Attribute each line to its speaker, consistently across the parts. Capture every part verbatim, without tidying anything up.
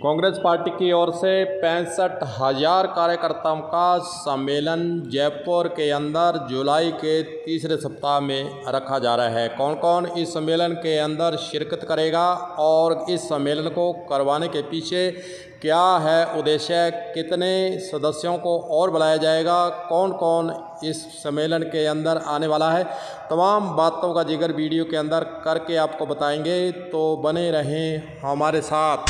Speaker 1: Congress party की ओर से पैंसठ हजार कार्यकर्ताओं का सम्मेलन जयपुर के अंदर जुलाई के तीसरे सप्ताह में रखा जा रहा है। कौन कौन इस सम्मेलन के अंदर शिरकत करेगा और इस सम्मेलन को करवाने के पीछे क्या है उद्देश्य, कितने सदस्यों को और बुलाया जाएगा, कौन कौन इस सम्मेलन के अंदर आने वाला है, तमाम बातों का जिक्र वीडियो के अंदर करके आपको बताएंगे। तो बने रहें हमारे साथ।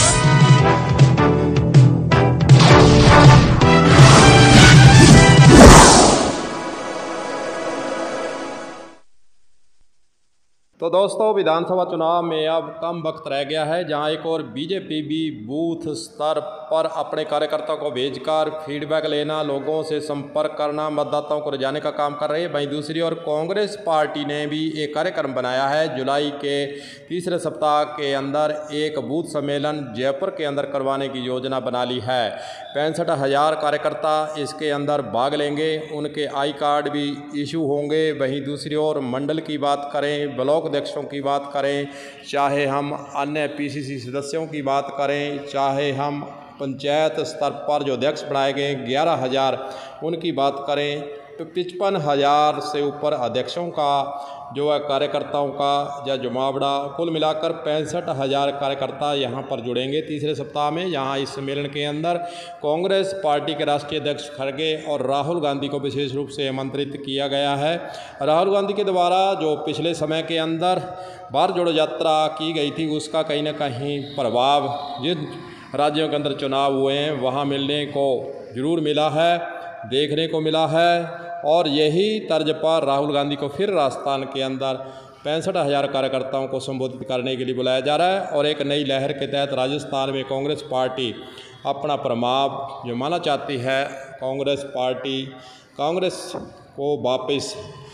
Speaker 1: तो दोस्तों, विधानसभा चुनाव में अब कम वक्त रह गया है, जहां एक और बीजेपी भी बूथ स्तर पर अपने कार्यकर्ताओं को भेजकर फीडबैक लेना, लोगों से संपर्क करना, मतदाताओं को रिझाने का काम कर रही है। वहीं दूसरी ओर कांग्रेस पार्टी ने भी एक कार्यक्रम बनाया है। जुलाई के तीसरे सप्ताह के अंदर एक बूथ सम्मेलन जयपुर के अंदर करवाने की योजना बना ली है। पैंसठ हज़ार कार्यकर्ता इसके अंदर भाग लेंगे, उनके आई कार्ड भी इशू होंगे। वहीं दूसरी ओर मंडल की बात करें, ब्लॉक अध्यक्षों की बात करें, चाहे हम अन्य पीसीसी सदस्यों की बात करें, चाहे हम पंचायत स्तर पर जो अध्यक्ष बनाए गए ग्यारह हज़ार उनकी बात करें, तो पचपन हज़ार से ऊपर अध्यक्षों का जो है कार्यकर्ताओं का या जुमावड़ा, कुल मिलाकर पैंसठ हज़ार कार्यकर्ता यहाँ पर जुड़ेंगे तीसरे सप्ताह में। यहाँ इस सम्मेलन के अंदर कांग्रेस पार्टी के राष्ट्रीय अध्यक्ष खड़गे और राहुल गांधी को विशेष रूप से आमंत्रित किया गया है। राहुल गांधी के द्वारा जो पिछले समय के अंदर भारत जोड़ो यात्रा की गई थी, उसका कहीं ना कहीं प्रभाव जिन राज्यों के अंदर चुनाव हुए हैं वहाँ मिलने को ज़रूर मिला है, देखने को मिला है। और यही तर्ज पर राहुल गांधी को फिर राजस्थान के अंदर पैंसठ हज़ार कार्यकर्ताओं को संबोधित करने के लिए बुलाया जा रहा है। और एक नई लहर के तहत राजस्थान में कांग्रेस पार्टी अपना प्रभाव जो माना चाहती है, कांग्रेस पार्टी कांग्रेस को वापस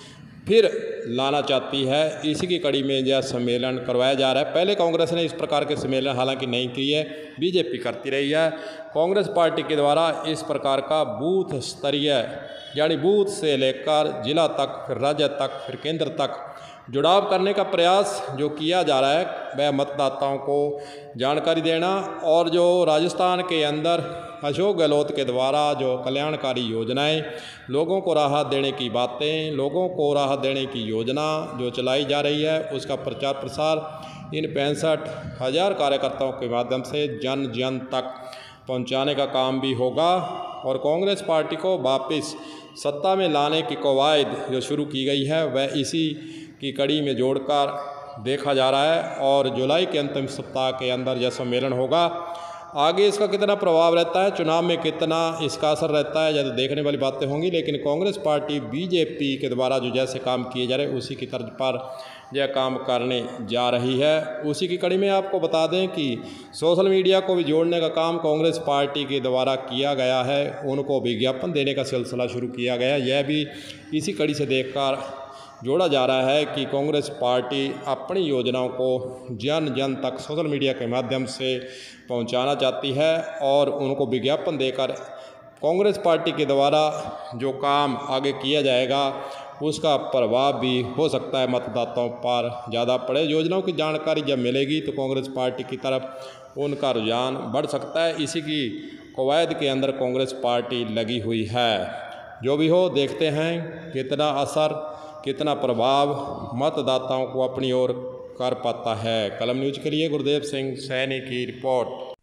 Speaker 1: फिर लाना चाहती है। इसी की कड़ी में यह सम्मेलन करवाया जा रहा है। पहले कांग्रेस ने इस प्रकार के सम्मेलन हालांकि नहीं किए, बीजेपी करती रही है। कांग्रेस पार्टी के द्वारा इस प्रकार का बूथ स्तरीय यानी बूथ से लेकर जिला तक, फिर राज्य तक, फिर केंद्र तक जुड़ाव करने का प्रयास जो किया जा रहा है, वह मतदाताओं को जानकारी देना। और जो राजस्थान के अंदर अशोक गहलोत के द्वारा जो कल्याणकारी योजनाएं, लोगों को राहत देने की बातें, लोगों को राहत देने की योजना जो चलाई जा रही है, उसका प्रचार प्रसार इन पैंसठ हज़ार कार्यकर्ताओं के माध्यम से जन जन तक पहुंचाने का काम भी होगा। और कांग्रेस पार्टी को वापस सत्ता में लाने की कवायद जो शुरू की गई है, वह इसी की कड़ी में जोड़कर देखा जा रहा है। और जुलाई के अंतिम सप्ताह के अंदर यह सम्मेलन होगा। आगे इसका कितना प्रभाव रहता है, चुनाव में कितना इसका असर रहता है, ज़्यादा देखने वाली बातें होंगी। लेकिन कांग्रेस पार्टी बीजेपी के द्वारा जो जैसे काम किए जा रहे हैं उसी की तर्ज पर यह काम करने जा रही है। उसी की कड़ी में आपको बता दें कि सोशल मीडिया को भी जोड़ने का काम कांग्रेस पार्टी के द्वारा किया गया है, उनको विज्ञापन देने का सिलसिला शुरू किया गया। यह भी इसी कड़ी से देखकर जोड़ा जा रहा है कि कांग्रेस पार्टी अपनी योजनाओं को जन जन तक सोशल मीडिया के माध्यम से पहुंचाना चाहती है और उनको विज्ञापन देकर कांग्रेस पार्टी के द्वारा जो काम आगे किया जाएगा उसका प्रभाव भी हो सकता है मतदाताओं पर ज़्यादा पड़े। योजनाओं की जानकारी जब मिलेगी तो कांग्रेस पार्टी की तरफ उनका रुझान बढ़ सकता है। इसी की कवायद के अंदर कांग्रेस पार्टी लगी हुई है। जो भी हो, देखते हैं कितना असर, कितना प्रभाव मतदाताओं को अपनी ओर कर पाता है। कलम न्यूज़ के लिए गुरुदेव सिंह सैनी की रिपोर्ट।